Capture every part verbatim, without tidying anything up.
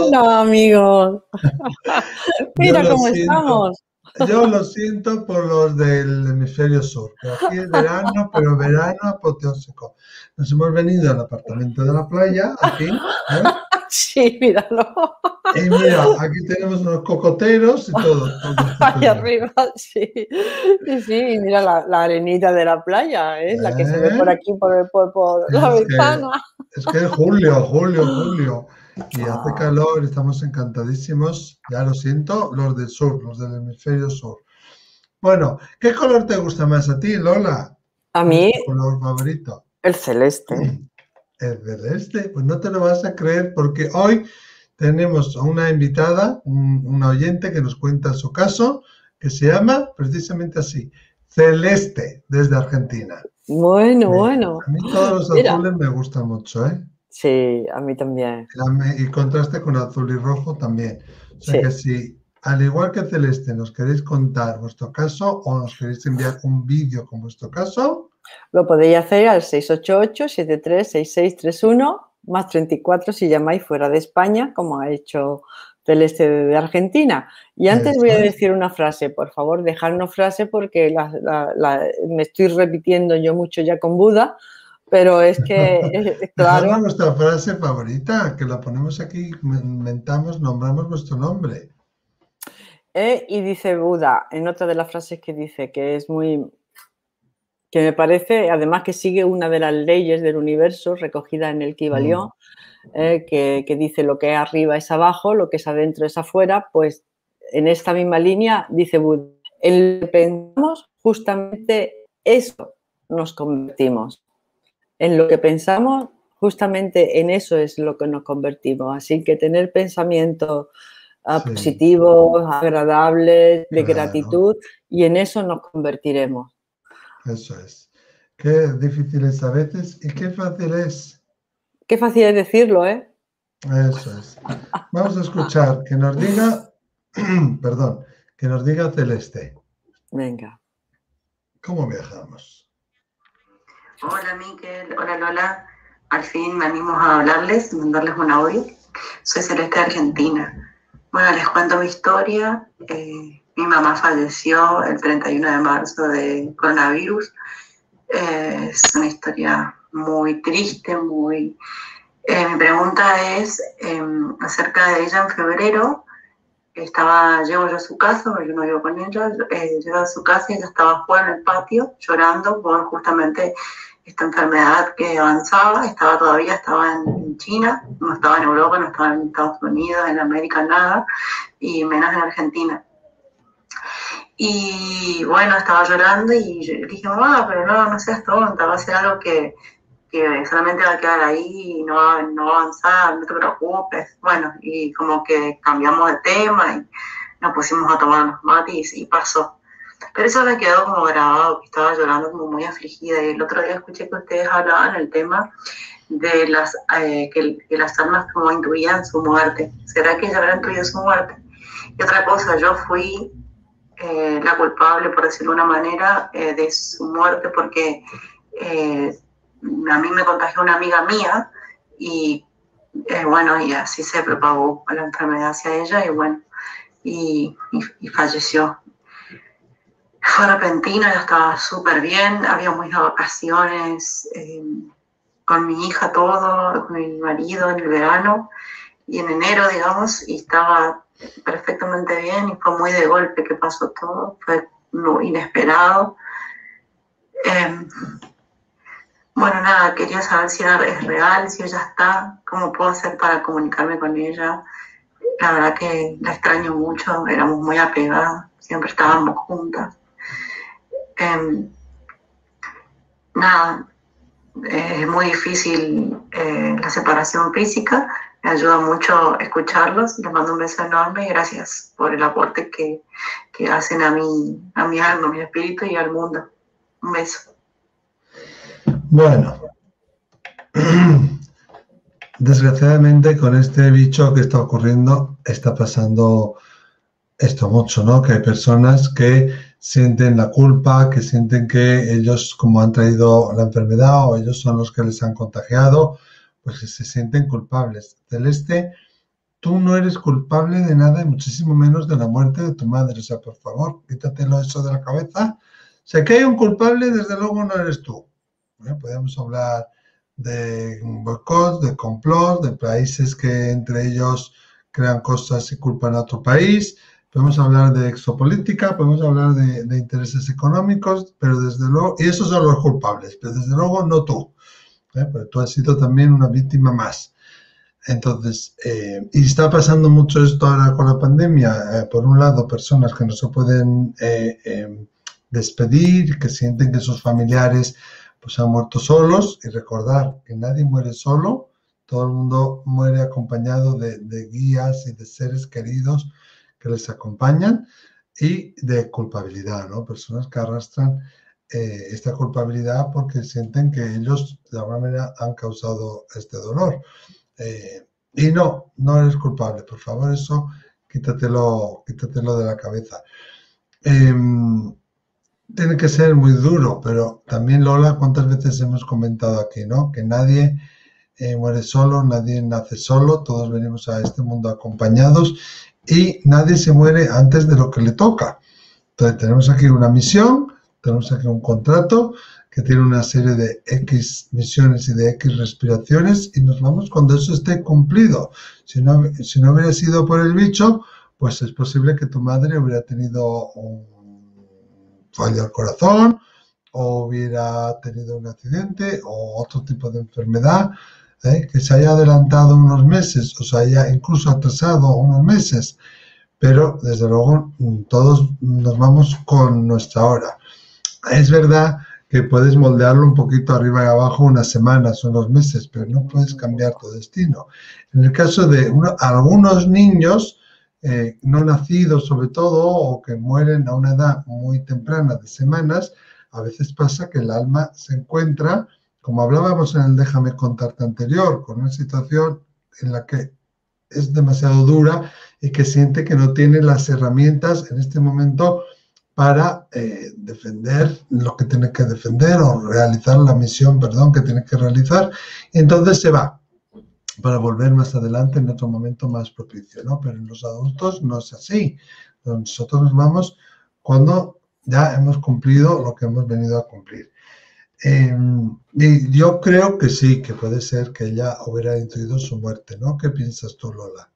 Hola, amigos. Yo Mira lo cómo siento. estamos. Yo lo siento por los del hemisferio sur, que aquí es verano, pero verano apoteósico. Nos hemos venido al apartamento de la playa, aquí, ¿eh? Sí, míralo. Y mira, aquí tenemos unos cocoteros y todo, todo Ahí estupendo. arriba, sí. Sí, sí, y mira la, la arenita de la playa, ¿eh? La que se ve por ¿Eh? aquí, por, el- por, por la Es que, ventana. es que es julio, julio, julio, y hace Ah, calor, estamos encantadísimos. Ya lo siento, los del sur, los del hemisferio sur. Bueno, ¿qué color te gusta más a ti, Lola? a ¿Cuál es mí, tu color favorito? el celeste. El celeste. Pues no te lo vas a creer porque hoy tenemos a una invitada, un, una oyente que nos cuenta su caso, que se llama precisamente así, Celeste, desde Argentina. Bueno, Eh, bueno. a mí todos los Mira, azules me gustan mucho, ¿eh? sí, a mí también. La me- Y contraste con azul y rojo también. O sea que Sí. si, al igual que Celeste, nos queréis contar vuestro caso o nos queréis enviar un vídeo con vuestro caso, Lo podéis hacer al seis ocho ocho, siete tres seis seis tres uno más treinta y cuatro si llamáis fuera de España, como ha hecho Celeste de Argentina. Y antes voy eso a es. decir una frase, por favor, dejadnos frase porque la, la, la, me estoy repitiendo yo mucho ya con Buda, pero es que, eh, Dejadnos claro, vuestra frase favorita, que la ponemos aquí, inventamos, nombramos vuestro nombre. eh, y dice Buda, en otra de las frases que dice, que es muy, que me parece, además que sigue una de las leyes del universo recogida en el Mm, Kybalión, eh, que, que dice lo que es arriba es abajo, lo que es adentro es afuera, pues en esta misma línea dice Buda, en lo que pensamos justamente eso nos convertimos. En lo que pensamos justamente en eso es lo que nos convertimos. Así que tener pensamientos uh, sí, positivos, agradables, de claro, gratitud, y en eso nos convertiremos. eso es. Qué difícil es a veces y qué fácil es. Qué fácil es decirlo, ¿eh? Eso es. Vamos a escuchar que nos diga, perdón, que nos diga Celeste, Venga. ¿cómo viajamos? Hola Miquel, hola Lola. Al fin me animo a hablarles, mandarles un audio. Soy Celeste de Argentina. Bueno, les cuento mi historia. Eh, mi mamá falleció el treinta y uno de marzo de coronavirus. Eh, es una historia muy triste, muy... Eh, mi pregunta es eh, acerca de ella en febrero. Estaba, llego yo a su casa, porque yo no vivo con ella, eh, llego a su casa y ella estaba afuera en el patio llorando por justamente esta enfermedad que avanzaba, estaba todavía, estaba en, en China, no estaba en Europa, no estaba en Estados Unidos, en América, nada, y menos en Argentina. Y bueno, estaba llorando y yo le dije, mamá, pero no, no seas tonta, va a ser algo que, que solamente va a quedar ahí y no va, no va a avanzar, no te preocupes. Bueno, y como que cambiamos de tema y nos pusimos a tomar unos mates y, y pasó. Pero eso me quedó como grabado, que estaba llorando como muy afligida. Y el otro día escuché que ustedes hablaban el tema de las eh, que, que las almas como intuían su muerte. ¿Será que ella habrá intuido su muerte? Y otra cosa, yo fui eh, la culpable, por decirlo de una manera, eh, de su muerte porque eh, a mí me contagió una amiga mía y eh, bueno, y así se propagó la enfermedad hacia ella y bueno, y, y, y falleció. Fue repentino, yo estaba súper bien, habíamos ido a vacaciones eh, con mi hija todo, con mi marido en el verano y en enero, digamos, y estaba perfectamente bien y fue muy de golpe que pasó todo, fue muy inesperado. Eh, bueno, nada, quería saber si era, es real, si ella está, cómo puedo hacer para comunicarme con ella. La verdad que la extraño mucho, éramos muy apegadas, siempre estábamos juntas. Eh, nada, eh, es muy difícil eh, la separación física, me ayuda mucho escucharlos, les mando un beso enorme y gracias por el aporte que, que hacen a mi, a mi alma, a mi espíritu y al mundo. Un beso. Bueno, desgraciadamente con este bicho que está ocurriendo, está pasando esto mucho, ¿no? Que hay personas que sienten la culpa, que sienten que ellos, como han traído la enfermedad o ellos son los que les han contagiado, pues que se sienten culpables. Celeste, tú no eres culpable de nada y muchísimo menos de la muerte de tu madre. O sea, por favor, quítatelo eso de la cabeza. O sea, que hay un culpable, desde luego no eres tú. ¿Eh? Podemos hablar de boicots, de complot, de países que entre ellos crean cosas y culpan a otro país. Podemos hablar de exopolítica, podemos hablar de, de intereses económicos, pero desde luego, y esos son los culpables, pero desde luego no tú. ¿Eh? Porque tú has sido también una víctima más. Entonces, eh, y está pasando mucho esto ahora con la pandemia. Eh, por un lado, personas que no se pueden eh, eh, despedir, que sienten que sus familiares pues han muerto solos, y recordar que nadie muere solo, todo el mundo muere acompañado de, de guías y de seres queridos que les acompañan, y de culpabilidad, ¿no? Personas que arrastran eh, esta culpabilidad porque sienten que ellos de alguna manera han causado este dolor. Eh, y no, no eres culpable, por favor, eso quítatelo, quítatelo de la cabeza. Eh, tiene que ser muy duro, pero también, Lola, ¿cuántas veces hemos comentado aquí, ¿no? Que nadie eh, muere solo, nadie nace solo, todos venimos a este mundo acompañados y nadie se muere antes de lo que le toca. Entonces tenemos aquí una misión, tenemos aquí un contrato que tiene una serie de X misiones y de X respiraciones, y nos vamos cuando eso esté cumplido. Si no, si no hubiera sido por el bicho, pues es posible que tu madre hubiera tenido un fallo al corazón, o hubiera tenido un accidente o otro tipo de enfermedad, ¿eh? Que se haya adelantado unos meses o se haya incluso atrasado unos meses, pero desde luego todos nos vamos con nuestra hora. Es verdad que puedes moldearlo un poquito arriba y abajo, unas semanas o unos meses, pero no puedes cambiar tu destino. En el caso de uno, algunos niños eh, no nacidos sobre todo, o que mueren a una edad muy temprana de semanas, a veces pasa que el alma se encuentra, como hablábamos en el Déjame contarte anterior, con una situación en la que es demasiado dura y que siente que no tiene las herramientas en este momento para eh, defender lo que tiene que defender, o realizar la misión, perdón, que tiene que realizar, y entonces se va para volver más adelante en otro momento más propicio, ¿no? Pero en los adultos no es así. Nosotros nos vamos cuando ya hemos cumplido lo que hemos venido a cumplir. Eh, y yo creo que sí, que puede ser que ella hubiera intuido su muerte, ¿no? ¿Qué piensas tú, Lola?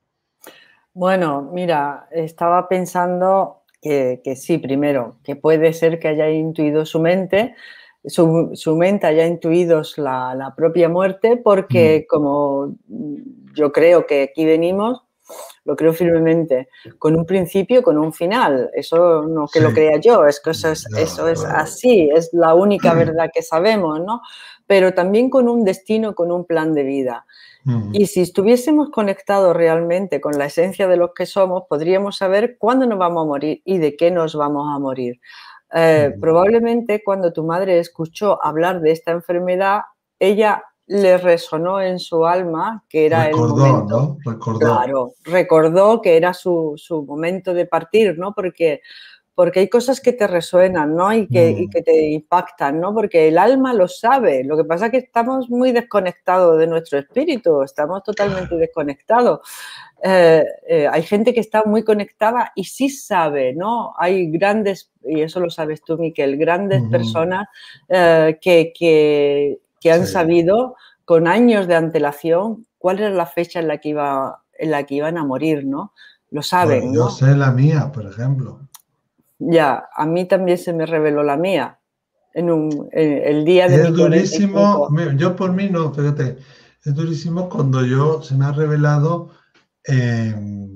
Bueno, mira, estaba pensando que, que sí, primero, que puede ser que haya intuido su mente, su, su mente haya intuido la, la propia muerte, porque mm. como yo creo que aquí venimos, lo creo firmemente, con un principio, con un final. Eso no que sí. Lo crea yo, es que eso es, no, eso es no. así, es la única verdad que sabemos, ¿no? Pero también con un destino, con un plan de vida. Uh-huh. Y si estuviésemos conectados realmente con la esencia de los que somos, podríamos saber cuándo nos vamos a morir y de qué nos vamos a morir. Eh, uh-huh. Probablemente cuando tu madre escuchó hablar de esta enfermedad, ella le resonó en su alma que era recordó, el momento, ¿no? Recordó. Claro, recordó que era su, su momento de partir, ¿no? Porque, porque hay cosas que te resuenan, ¿no? Y que, mm. y que te impactan, ¿no? Porque el alma lo sabe. Lo que pasa es que estamos muy desconectados de nuestro espíritu, estamos totalmente desconectados. Eh, eh, hay gente que está muy conectada y sí sabe, ¿no? Hay grandes, y eso lo sabes tú, Miquel, grandes uh-huh. personas eh, que, que que han sí. sabido con años de antelación cuál era la fecha en la que iba, en la que iban a morir, ¿no? Lo saben, bueno, yo ¿no? sé la mía, por ejemplo. Ya, a mí también se me reveló la mía en, un, en el día de es mi durísimo, cuarenta y cinco. Yo por mí no, fíjate, es durísimo cuando yo se me ha revelado eh,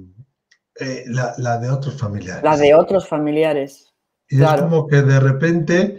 eh, la, la de otros familiares. La de otros familiares. Y claro. Es como que de repente,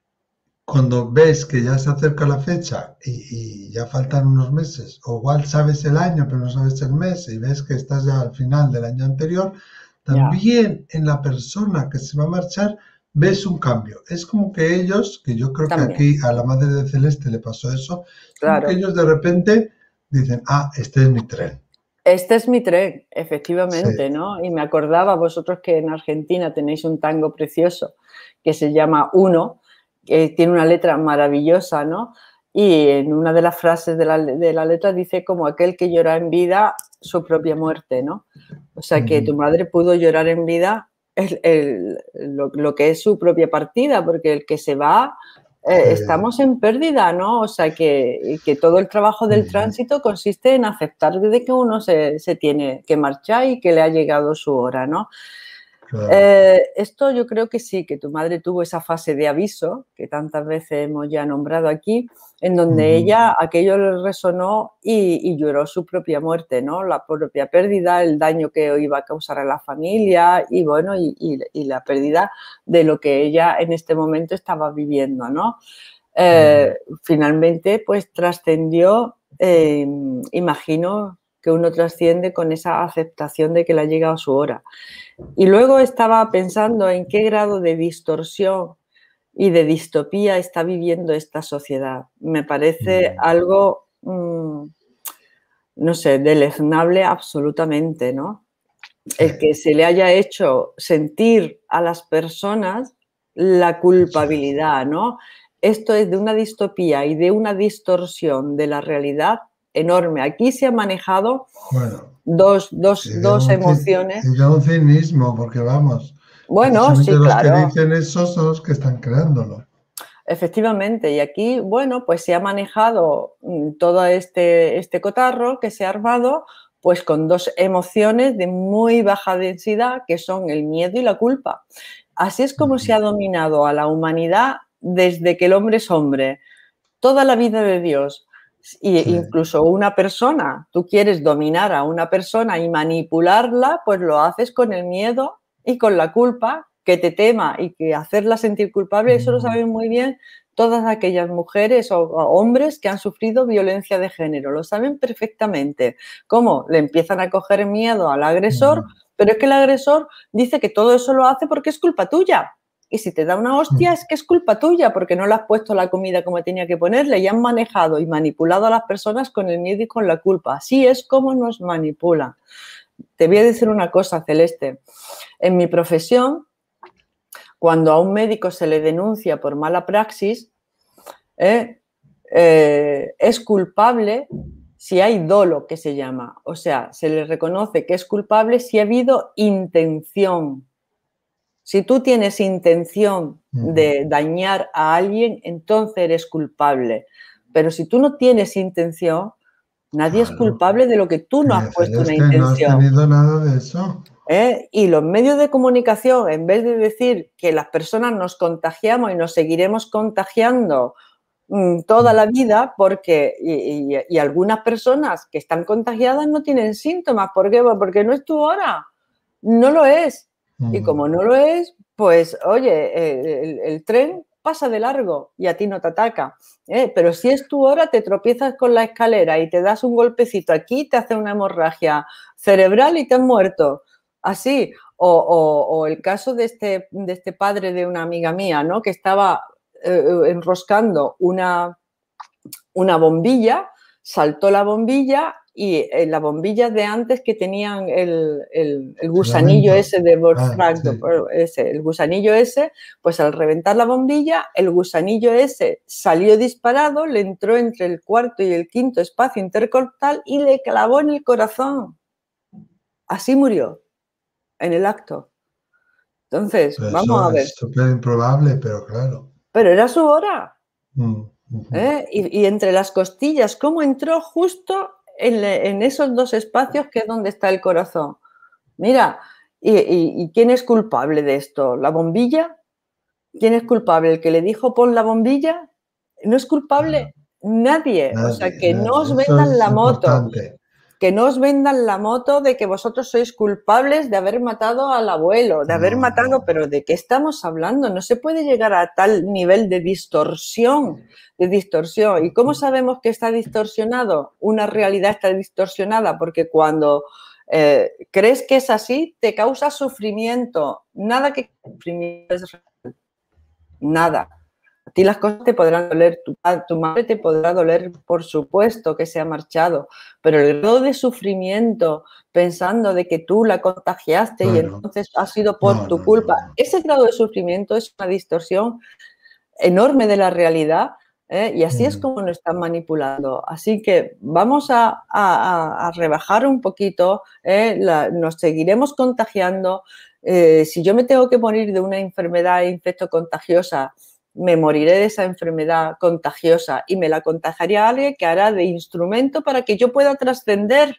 cuando ves que ya se acerca la fecha y, y ya faltan unos meses, o igual sabes el año pero no sabes el mes, y ves que estás ya al final del año anterior, también yeah. en la persona que se va a marchar ves un cambio. Es como que ellos, que yo creo también. que aquí a la madre de Celeste le pasó eso, claro. como que ellos de repente dicen, ah, este es mi tren. Este es mi tren, efectivamente, sí. ¿no? Y me acordaba vosotros que en Argentina tenéis un tango precioso que se llama Uno, que tiene una letra maravillosa, ¿no? y en una de las frases de la, de la letra dice como aquel que llora en vida su propia muerte, ¿no? O sea, que tu madre pudo llorar en vida el, el, lo, lo que es su propia partida, porque el que se va, eh, Sí. estamos en pérdida, ¿no? O sea, que, que todo el trabajo del tránsito consiste en aceptar de que uno se, se tiene que marchar y que le ha llegado su hora, ¿no? Claro. Eh, esto yo creo que sí, que tu madre tuvo esa fase de aviso, que tantas veces hemos ya nombrado aquí, en donde Uh-huh. ella, aquello le resonó y, y lloró su propia muerte, ¿no? La propia pérdida, el daño que iba a causar a la familia y, bueno, y, y, y la pérdida de lo que ella en este momento estaba viviendo, ¿no? Eh, uh-huh. Finalmente, pues trascendió, eh, imagino que uno trasciende con esa aceptación de que le ha llegado su hora. Y luego estaba pensando en qué grado de distorsión y de distopía está viviendo esta sociedad. Me parece algo, mmm, no sé, deleznable absolutamente, ¿no? Sí. El que se le haya hecho sentir a las personas la culpabilidad, ¿no? Esto es de una distopía y de una distorsión de la realidad enorme. Aquí se ha manejado bueno, dos, dos, dos emociones. Y de un cinismo, porque vamos, bueno, sí, los claro. que dicen eso son los que están creándolo. Efectivamente, y aquí, bueno, pues se ha manejado todo este, este cotarro que se ha armado, pues con dos emociones de muy baja densidad, que son el miedo y la culpa. Así es como uh-huh. se ha dominado a la humanidad desde que el hombre es hombre. Toda la vida de Dios, y sí. incluso una persona, tú quieres dominar a una persona y manipularla, pues lo haces con el miedo y con la culpa, que te tema y que hacerla sentir culpable, eso lo saben muy bien todas aquellas mujeres o, o hombres que han sufrido violencia de género, lo saben perfectamente. ¿Cómo? Le empiezan a coger miedo al agresor, pero es que el agresor dice que todo eso lo hace porque es culpa tuya. Y si te da una hostia es que es culpa tuya porque no le has puesto la comida como tenía que ponerle y han manejado y manipulado a las personas con el miedo y con la culpa. Así es como nos manipulan. Te voy a decir una cosa, Celeste. En mi profesión, cuando a un médico se le denuncia por mala praxis, eh, eh, es culpable si hay dolo, que se llama. O sea, se le reconoce que es culpable si ha habido intención. Si tú tienes intención de dañar a alguien, entonces eres culpable. Pero si tú no tienes intención, nadie claro. es culpable de lo que tú no has puesto una intención. No has tenido nada de eso. ¿Eh? Y los medios de comunicación, en vez de decir que las personas nos contagiamos y nos seguiremos contagiando mmm, toda la vida, porque y, y, y algunas personas que están contagiadas no tienen síntomas. ¿Por qué? Porque no es tu hora. No lo es. Y como no lo es, pues, oye, el, el tren pasa de largo y a ti no te ataca. ¿eh? Pero si es tu hora, te tropiezas con la escalera y te das un golpecito aquí, te hace una hemorragia cerebral y te has muerto. Así. O, o, o el caso de este, de este padre de una amiga mía, ¿no? Que estaba eh, enroscando una, una bombilla, saltó la bombilla y eh, la bombilla de antes que tenían el, el, el gusanillo ese de Wolfram, ah, sí. ese, el gusanillo ese, pues al reventar la bombilla, el gusanillo ese salió disparado, le entró entre el cuarto y el quinto espacio intercostal y le clavó en el corazón. Así murió, en el acto. Entonces, pero vamos a ver. Es súper improbable, pero claro. Pero era su hora. Mm, uh-huh. ¿eh? Y, y entre las costillas, ¿cómo entró justo en, en esos dos espacios que es donde está el corazón? Mira, ¿y, y, ¿y quién es culpable de esto? ¿La bombilla? ¿Quién es culpable? ¿El que le dijo pon la bombilla? No es culpable nadie. nadie o sea, que nadie. no os vendan la moto. Importante. Que no os vendan la moto de que vosotros sois culpables de haber matado al abuelo, de haber no, matado, no. Pero ¿de qué estamos hablando? No se puede llegar a tal nivel de distorsión, de distorsión. ¿Y cómo sabemos que está distorsionado? Una realidad está distorsionada porque cuando eh, crees que es así, te causa sufrimiento. Nada que sufrimiento es real. Nada. A ti las cosas te podrán doler, tu, tu madre te podrá doler, por supuesto que se ha marchado, pero el grado de sufrimiento pensando de que tú la contagiaste bueno, y entonces ha sido por no, tu no, culpa, no, no. Ese grado de sufrimiento es una distorsión enorme de la realidad ¿eh? Y así es como nos están manipulando. Así que vamos a, a, a rebajar un poquito, ¿eh? La, nos seguiremos contagiando. Eh, si yo me tengo que morir de una enfermedad infectocontagiosa, me moriré de esa enfermedad contagiosa y me la contagiaría a alguien que hará de instrumento para que yo pueda trascender.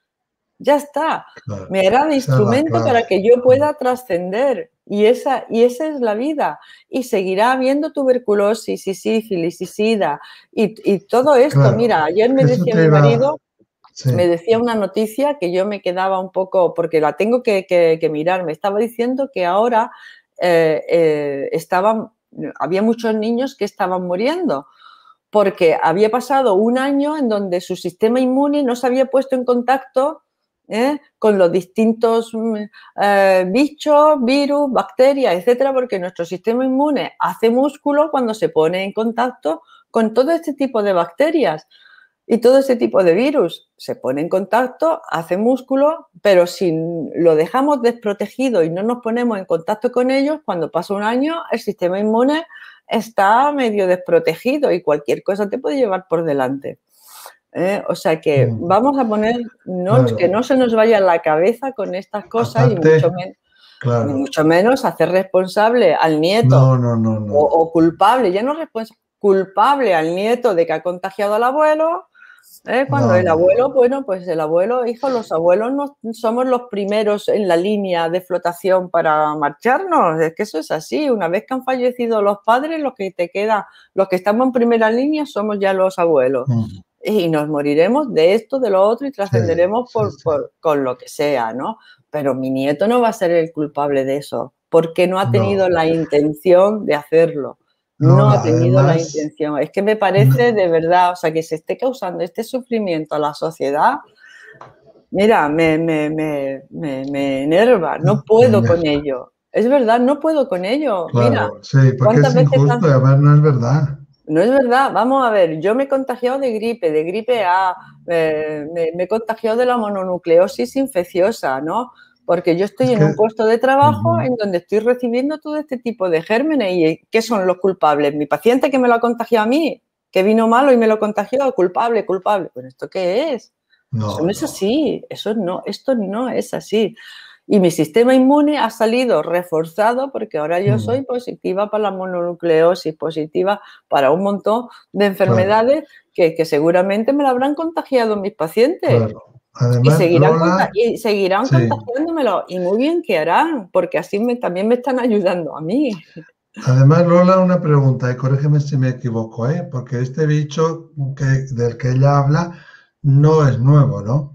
Ya está. Claro, Me hará de instrumento para que yo pueda trascender. Y esa, y esa es la vida. Y seguirá habiendo tuberculosis y sífilis y sida y, y todo esto. Claro, mira, ayer me decía mi marido, sí. me decía una noticia que yo me quedaba un poco, porque la tengo que, que, que mirar, me estaba diciendo que ahora eh, eh, estaban, había muchos niños que estaban muriendo porque había pasado un año en donde su sistema inmune no se había puesto en contacto ¿eh? con los distintos eh, bichos, virus, bacterias, etcétera, porque nuestro sistema inmune hace músculo cuando se pone en contacto con todo este tipo de bacterias y todo ese tipo de virus. Se pone en contacto, hace músculo, pero si lo dejamos desprotegido y no nos ponemos en contacto con ellos, cuando pasa un año, el sistema inmune está medio desprotegido y cualquier cosa te puede llevar por delante. ¿Eh? O sea que mm. vamos a poner, no, claro. que no se nos vaya la cabeza con estas cosas. Aparte, y, mucho men claro. y mucho menos hacer responsable al nieto no, no, no, no. O, o culpable, ya no responsable, culpable al nieto de que ha contagiado al abuelo. ¿eh? Cuando no, el abuelo, no. bueno, pues el abuelo, hijo, los abuelos no somos los primeros en la línea de flotación para marcharnos. Es que eso es así. Una vez que han fallecido los padres, los que te queda, los que estamos en primera línea somos ya los abuelos. Mm. Y nos moriremos de esto, de lo otro y trascenderemos sí, por, sí, sí. por, con lo que sea, ¿no? Pero mi nieto no va a ser el culpable de eso, porque no ha tenido no. la intención de hacerlo. No, no ha tenido además, la intención. Es que me parece no. de verdad, o sea, que se esté causando este sufrimiento a la sociedad, mira, me, me, me, me, me enerva, no puedo con ello. Es verdad, no puedo con ello. Claro, mira, sí, porque es injusto han... y además no es verdad. No es verdad, vamos a ver, yo me he contagiado de gripe, de gripe A, eh, me, me he contagiado de la mononucleosis infecciosa, ¿no? Porque yo estoy es en que... un puesto de trabajo uh-huh. en donde estoy recibiendo todo este tipo de gérmenes. ¿Y qué son los culpables? Mi paciente que me lo ha contagiado a mí, que vino malo y me lo contagió, culpable, culpable. ¿Pero esto qué es? No, eso no, no es así, eso no, esto no es así. Y mi sistema inmune ha salido reforzado porque ahora yo soy positiva para la mononucleosis, positiva para un montón de enfermedades claro. que, que seguramente me lo habrán contagiado mis pacientes. Claro. Además, y seguirán, Lola, y seguirán sí. contagiándomelo. Y muy bien que harán, porque así me, también me están ayudando a mí. Además, Lola, una pregunta, y corrígeme si me equivoco, ¿eh? Porque este bicho que, del que ella habla no es nuevo, ¿no?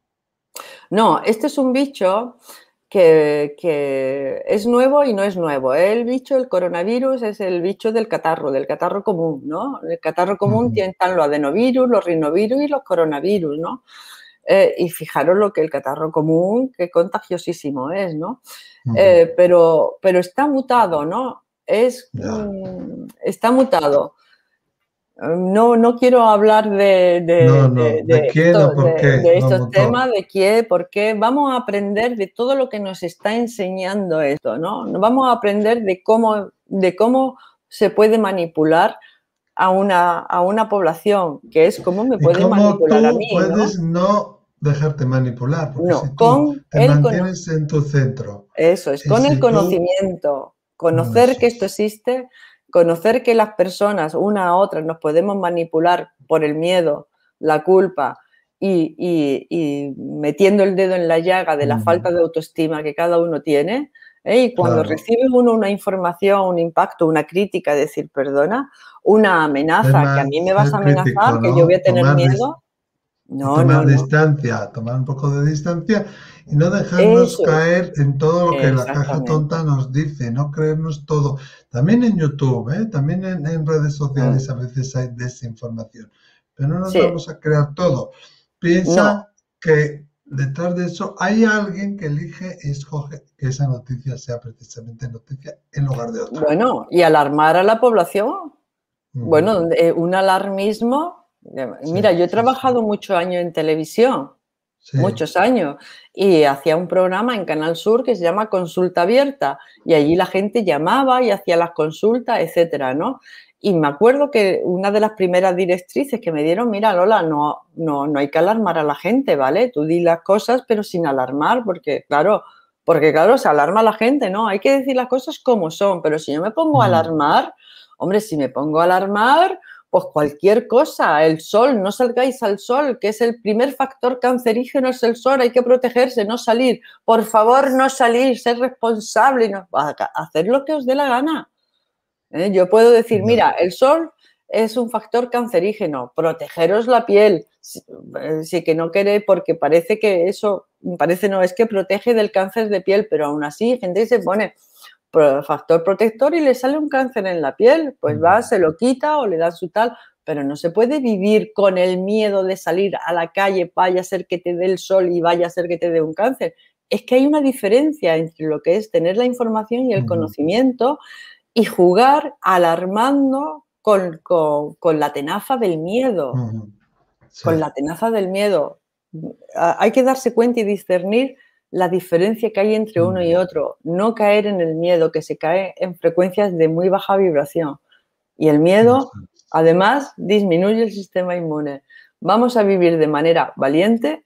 No, este es un bicho que, que es nuevo y no es nuevo. El bicho, el coronavirus, es el bicho del catarro, del catarro común, ¿no? El catarro común uh-huh. tiene los adenovirus, los rinovirus y los coronavirus, ¿no? Eh, y fijaros lo que el catarro común, qué contagiosísimo es, ¿no? Uh-huh. Eh, pero, pero está mutado, ¿no? Es, yeah. mm, está mutado. No, no quiero hablar de, de, no, no. de, de, de quién esto, o por de, qué. de estos no, temas, de qué, por qué. Vamos a aprender de todo lo que nos está enseñando esto, ¿no? Vamos a aprender de cómo, de cómo se puede manipular a una, a una población, que es cómo me puede manipular a mí, puedes ¿no? no dejarte manipular, porque no, si tú con te el mantienes en tu centro. Eso es, con el si conocimiento, tú... conocer eso que esto existe, conocer que las personas, una a otra, nos podemos manipular por el miedo, la culpa y, y, y metiendo el dedo en la llaga de la mm. falta de autoestima que cada uno tiene. ¿eh? Y cuando claro. recibe uno una información, un impacto, una crítica, decir, perdona, una amenaza, más, que a mí me vas a amenazar, crítico, ¿no? que yo voy a tener tomar miedo. No, tomar no, distancia, no. tomar un poco de distancia y no dejarnos Eso caer es. en todo lo que la caja tonta nos dice, no creernos todo. También en YouTube, ¿eh? también en, en redes sociales mm. a veces hay desinformación, pero no nos sí. vamos a crear todo. Piensa no. que detrás de eso hay alguien que elige y escoge que esa noticia sea precisamente noticia en lugar de otra. Bueno, y alarmar a la población. Mm. Bueno, un alarmismo. Mira, sí, yo he trabajado sí, sí. muchos años en televisión Sí. muchos años, y hacía un programa en Canal Sur que se llama Consulta Abierta, y allí la gente llamaba y hacía las consultas, etcétera, ¿no? Y me acuerdo que una de las primeras directrices que me dieron, mira, Lola, no, no, no hay que alarmar a la gente, ¿vale? Tú di las cosas, pero sin alarmar, porque claro, porque claro, se alarma a la gente, ¿no? Hay que decir las cosas como son, pero si yo me pongo a alarmar, hombre, si me pongo a alarmar, pues cualquier cosa, el sol, no salgáis al sol, que es el primer factor cancerígeno, es el sol, hay que protegerse, no salir, por favor, no salir, ser responsable, no, hacer lo que os dé la gana. ¿Eh? Yo puedo decir, mira, el sol es un factor cancerígeno, protegeros la piel, si, si que no queréis, porque parece que eso, parece no, es que protege del cáncer de piel, pero aún así gente se pone factor protector y le sale un cáncer en la piel, pues va, se lo quita o le da su tal, pero no se puede vivir con el miedo de salir a la calle, vaya a ser que te dé el sol y vaya a ser que te dé un cáncer. Es que hay una diferencia entre lo que es tener la información y el conocimiento y jugar alarmando con, con, con la tenaza del miedo, sí. con la tenaza del miedo. Hay que darse cuenta y discernir la diferencia que hay entre uno y otro, no caer en el miedo, que se cae en frecuencias de muy baja vibración. Y el miedo, además, disminuye el sistema inmune. Vamos a vivir de manera valiente,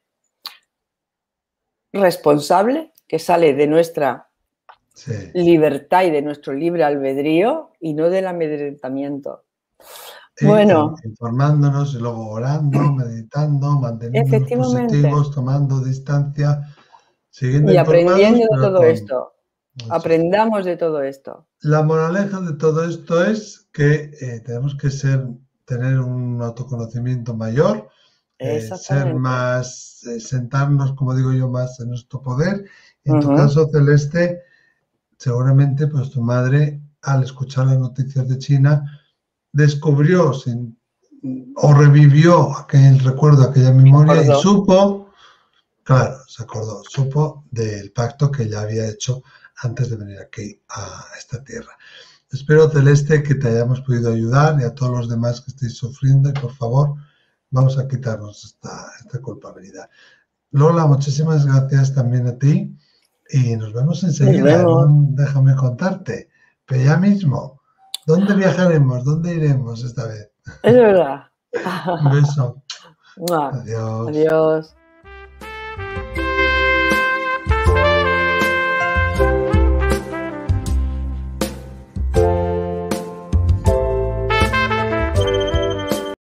responsable, que sale de nuestra sí. libertad y de nuestro libre albedrío y no del amedrentamiento. Sí, bueno, informándonos y luego orando, meditando, manteniéndonos positivos, tomando distancia. Siguiendo y aprendiendo de todo con... esto. Aprendamos de todo esto. La moraleja de todo esto es que eh, tenemos que ser, tener un autoconocimiento mayor, eh, ser más, eh, sentarnos, como digo yo, más en nuestro poder. En uh-huh. tu caso, Celeste, seguramente pues tu madre, al escuchar las noticias de China, descubrió sin, o revivió aquel recuerdo, aquella memoria y supo... Claro, se acordó, supo del pacto que ya había hecho antes de venir aquí a esta tierra. Espero, Celeste, que te hayamos podido ayudar y a todos los demás que estéis sufriendo y por favor, vamos a quitarnos esta, esta culpabilidad. Lola, muchísimas gracias también a ti y nos vemos enseguida. Nos vemos. Déjame contarte, pero ya mismo, ¿dónde viajaremos? ¿Dónde iremos esta vez? Es verdad. Un beso. Adiós. Adiós.